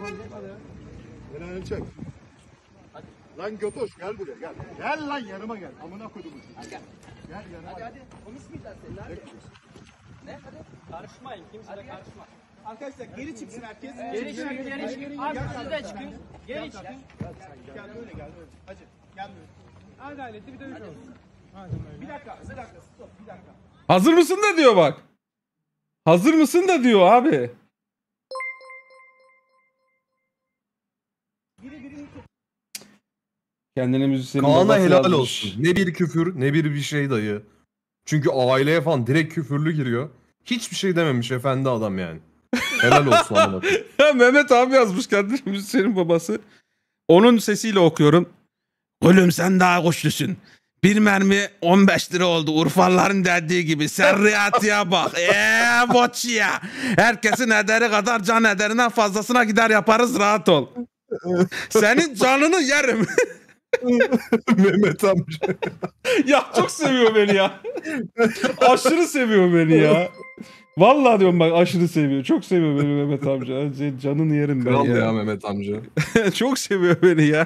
Helal çek. Lan götoş gel buraya gel. Gel lan yanıma gel. Amına koydum. Gel. Gel yanıma. Hadi. Konuşmayacağız seninle hadi. Ne? Hadi. Karışmayın. Kimse de karışma. Arkadaşlar geri çıksın herkes. Geri çıkın, geri çıkın. Abi siz de çıkın. Geri çıkın. Gel böyle gel böyle. Hadi gel böyle. Adaletli bir dövüş olsun. Bir dakika stop bir dakika. Hazır mısın da diyor bak. Hazır mısın da diyor abi. Kendine müzisyenin Kaan'a babası helal yazmış. olsun. Ne bir küfür ne bir şey dayı. Çünkü aileye falan direkt küfürlü giriyor. Hiçbir şey dememiş efendi adam yani. Helal olsun amına koyayım. Mehmet abi yazmış kendine müzisyenin babası. Onun sesiyle okuyorum. Oğlum sen daha güçlüsün. Bir mermi 15 lira oldu. Urfalıların dediği gibi. Sen riyatıya bak. Boç ya. Herkesin ederi kadar can ederinden fazlasına gider yaparız, rahat ol. Senin canını yerim. Mehmet amca. Ya çok seviyor beni ya. Aşırı seviyor beni ya. Vallahi diyorum bak, aşırı seviyor. Çok seviyor beni Mehmet amca. Canını yerim ben Kral ya. ya Mehmet amca. Çok seviyor beni ya.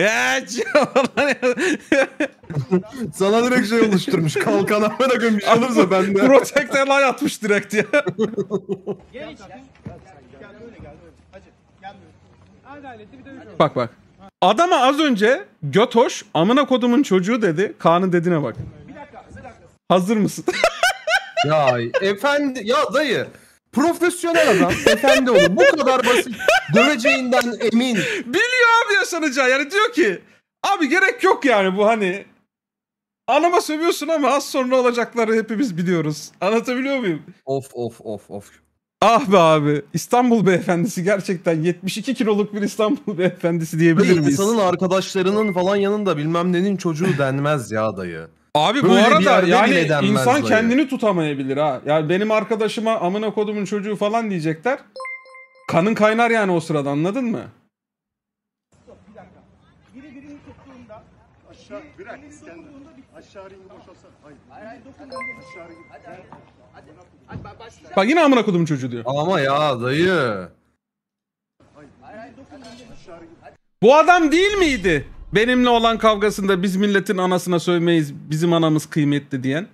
Sana direkt şey oluşturmuş. Kalkan amına koyayım bir şey olursa ben de. Protector'la yatmış direkt ya. Geri çıkın. Gel böyle gel böyle. Hadi gel böyle. Adaletli bir dövüş olsun. Bak bak. Adama az önce götoş amına kodumun çocuğu dedi. Kaan'ın dediğine bak. Bir dakika. Hazır mısın? Ya efendi ya dayı. Profesyonel adam efendi olur. Bu kadar basit. Döveceğinden emin. Biliyor abi yaşanacağı. Yani diyor ki abi gerek yok yani bu hani. Anama sövüyorsun ama az sonra olacakları hepimiz biliyoruz. Anlatabiliyor muyum? Of. Ah be abi. İstanbul beyefendisi, gerçekten 72 kiloluk bir İstanbul beyefendisi diyebilir Dayı, miyiz? insanın arkadaşlarının falan yanında bilmem nenin çocuğu denmez ya dayı. Abi bu Böyle bir arada yerde yani bile denmez insan dayı. kendini tutamayabilir ha. Yani benim arkadaşıma amına kodumun çocuğu falan diyecekler. Kanın kaynar yani o sırada, anladın mı? Bir dakika. Biri birini tuttuğunda Aşağı bırak İskender. Aşağı ringi boşalsana. Hayır. Hayır. Aşağı ringi. Hadi. Hadi. Hadi ben başlayacağım. Bak yine amına kodumun çocuğu diyor. Ama ya dayı. Aşağı ringi. Bu adam değil miydi? Benimle olan kavgasında biz milletin anasına sövmeyiz, bizim anamız kıymetli diyen.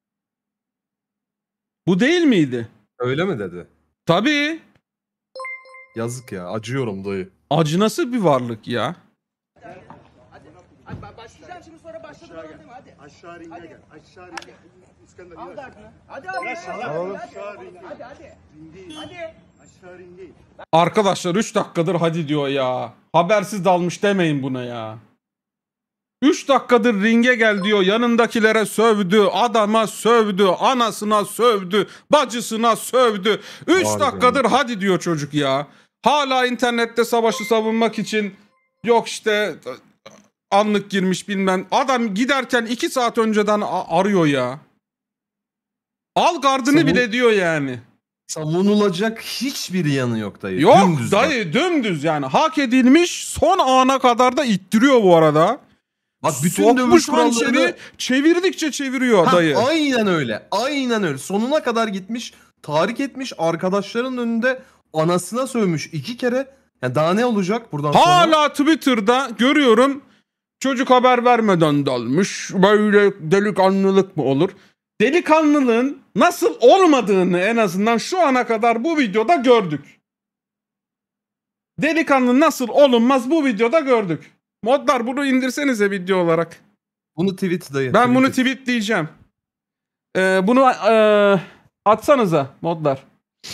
Bu değil miydi? Öyle mi dedi? Tabii. Yazık ya, acıyorum dayı. Acı nasıl bir varlık ya? Hadi ben başlayacağım şimdi sonra başladım anlatayım hadi. Aşağı ringe gel. Aşağı ringe. İskender Al yavaş. derdini. Hadi abi. Aşağı ringe. Hadi. Ringe. Hadi. Aşağı ringe. Arkadaşlar 3 dakikadır hadi diyor ya. Habersiz dalmış demeyin buna ya. 3 dakikadır ringe gel diyor. Yanındakilere sövdü, adama sövdü, anasına sövdü, bacısına sövdü. 3 Harbiden. dakikadır hadi diyor çocuk ya. Hala internette savaşı savunmak için yok işte anlık girmiş bilmem. Adam giderken 2 saat önceden arıyor ya. Al gardını bile diyor yani. Savunulacak hiçbir yanı yok dayı. Yok Dümdüz bak. dayı, dümdüz yani. Hak edilmiş, son ana kadar da ittiriyor bu arada. Bak bütün Sokmuş dövüş hançeri, kurallarını... çevirdikçe çeviriyor Ha, dayı. aynen öyle. Aynen öyle. Sonuna kadar gitmiş. Tahrik etmiş. Arkadaşların önünde anasına sövmüş 2 kere. Ya daha ne olacak buradan sonra? Hala Twitter'da görüyorum. Çocuk haber vermeden dalmış. Böyle delikanlılık mı olur? Delikanlılığın nasıl olmadığını en azından şu ana kadar bu videoda gördük. Delikanlı nasıl olunmaz bu videoda gördük. Modlar bunu indirsenize video olarak. Bunu tweet dayı. Ben bunu tweetleyeceğim. Bunu atsanıza modlar.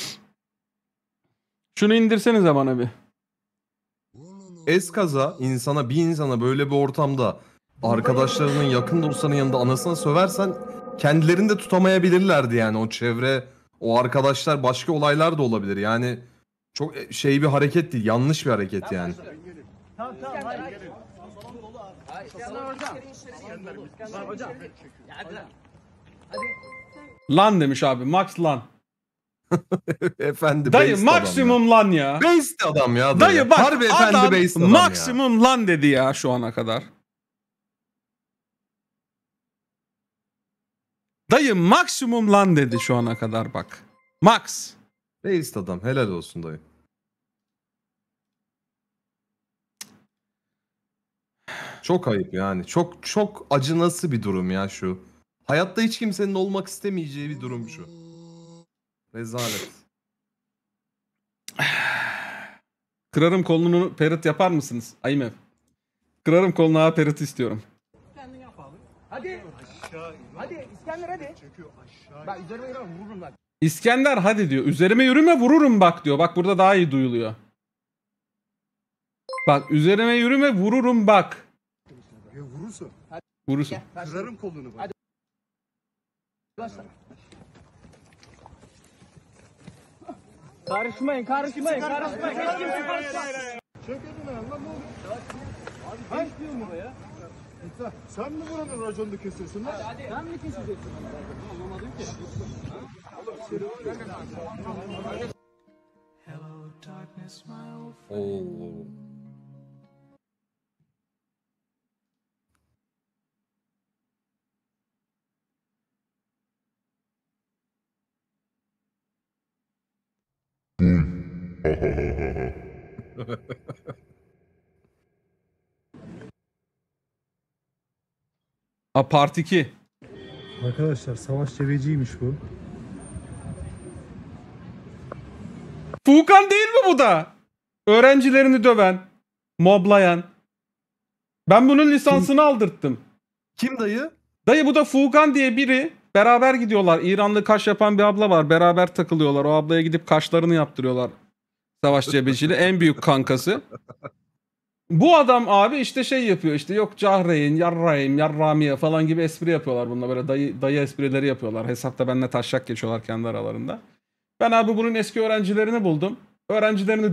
Şunu indirsenize bana bir. Eskaza bir insana böyle bir ortamda arkadaşlarının, yakın dostlarının yanında anasına söversen kendilerini de tutamayabilirlerdi yani o çevre, o arkadaşlar, başka olaylar da olabilir. Yani çok şey bir hareket değil, yanlış bir hareket yani. Tamam hayır. Hayır. İskender hocam. İskender hocam. Ya hadi lan. Hadi. Lan demiş abi. Max lan. Efendi Dayı based maksimum lan ya. adam ya. Based adam ya dayı. Dayı bak Harbi efendi adam based adam maksimum lan dedi ya şu ana kadar. Dayı maksimum lan dedi şu ana kadar bak. Max. ya. Based adam, helal olsun dayı. Çok ayıp yani. Çok çok acınası bir durum ya şu. Hayatta hiç kimsenin olmak istemeyeceği bir durum şu. Rezalet. Kırarım kolunu Perit yapar mısınız? Aymev. Kırarım kolunu ha Perit istiyorum. Kendin yap abi. Hadi. Aşağı in. Hadi İskender hadi. Çekiyor aşağı. Bak üzerime yürüme vururum bak. İskender hadi diyor. Üzerime yürüme vururum bak diyor. Bak burada daha iyi duyuluyor. Bak üzerime yürüme vururum bak. Ya vurursun. Vurursun. Kırarım kolunu bak. Hadi. Başla. Karışmayın. Hiç kimse karışmayın. Çek elini lan ne oluyor? Abi geç diyorum buraya. Sen mi buranın raconunu kesiyorsun lan? Sen mi keseceksin? Anlamadım ki. Oo. A part 2. Arkadaşlar Savaş Cebeci'ymiş bu. Fukan değil mi bu da? Öğrencilerini döven, moblayan. Ben bunun lisansını aldırttım. Kim dayı? Dayı bu da Fukan diye biri. Beraber gidiyorlar. İranlı kaş yapan bir abla var. Beraber takılıyorlar. O ablaya gidip kaşlarını yaptırıyorlar. Savaş Cebeci'yle en büyük kankası. Bu adam abi işte şey yapıyor işte yok Cahreyn, Yarrayım, Yarramiye falan gibi espri yapıyorlar bununla böyle dayı esprileri yapıyorlar. Hesapta benimle taşak geçiyorlar kendi aralarında. Ben abi bunun eski öğrencilerini buldum. Öğrencilerini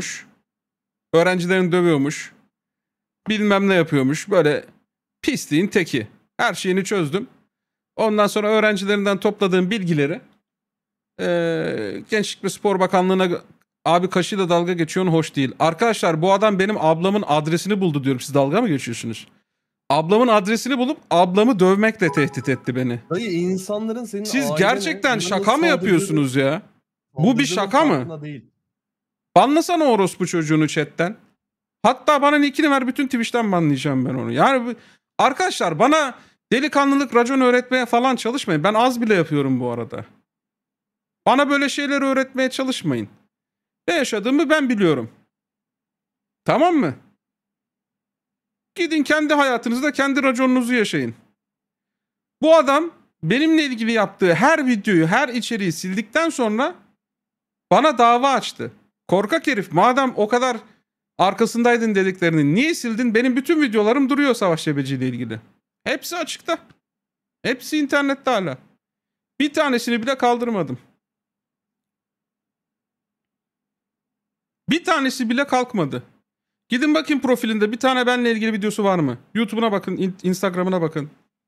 dövüyormuş. Bilmem ne yapıyormuş. Böyle pisliğin teki. Her şeyini çözdüm. Ondan sonra öğrencilerinden topladığım bilgileri Gençlik ve Spor Bakanlığı'na abi kaşıyla dalga geçiyorsun hoş değil. Arkadaşlar bu adam benim ablamın adresini buldu diyorum. Siz dalga mı geçiyorsunuz? Ablamın adresini bulup ablamı dövmekle tehdit etti beni. Dayı insanların senin Siz ailene, gerçekten onların şaka mı yapıyorsunuz ya? Bu bir saldırdığının şaka mı? farkında değil. Banlasana orospu çocuğunu chatten. Hatta bana nickini ver bütün Twitch'ten banlayacağım ben onu. Yani arkadaşlar bana delikanlılık racon öğretmeye falan çalışmayın. Ben az bile yapıyorum bu arada. Bana böyle şeyleri öğretmeye çalışmayın. Ne yaşadığımı ben biliyorum. Tamam mı? Gidin kendi hayatınızda kendi raconunuzu yaşayın. Bu adam benimle ilgili yaptığı her videoyu, her içeriği sildikten sonra bana dava açtı. Korkak herif madem o kadar arkasındaydın dediklerini niye sildin? Benim bütün videolarım duruyor Savaş Cebeci ile ilgili. Hepsi açıkta. Hepsi internette hala. Bir tanesini bile kaldırmadım. Bir tanesi bile kalkmadı. Gidin bakın profilinde bir tane benimle ilgili videosu var mı? YouTube'una bakın, Instagram'ına bakın.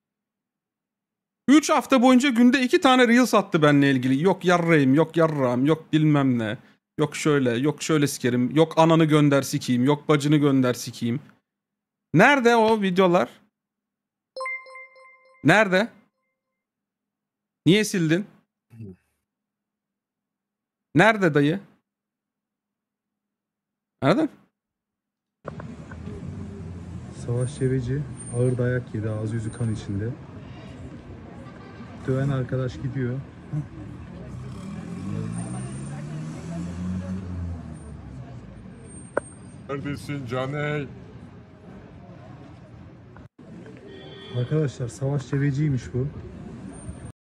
3 hafta boyunca günde 2 tane Reels attı benimle ilgili. Yok yarrayım, yok yarram, yok bilmem ne. Yok şöyle, yok şöyle sikerim. Yok ananı gönder sikeyim, yok bacını gönder sikeyim. Nerede o videolar? Nerede? Niye sildin? Nerede dayı? Anladın? Savaş Cebeci ağır dayak yedi, ağzı yüzü kan içinde. Döven arkadaş gidiyor. Neredesin Caney? Arkadaşlar Savaş Cebeci'ymiş bu.